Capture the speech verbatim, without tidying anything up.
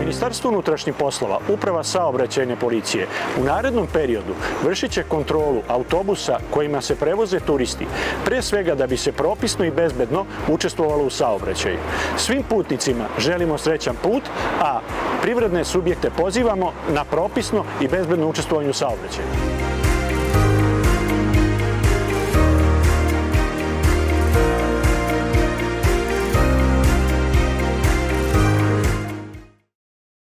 Ministarstvo unutrašnjih poslova, Uprava saobraćajne policije, u narednom periodu vršit će kontrolu autobusa kojima se prevoze turisti, pre svega da bi se propisno i bezbedno učestvovalo u saobraćaju. Svim putnicima želimo srećan put, a privredne subjekte pozivamo na propisno i bezbedno učestvovanje u saobraćaju.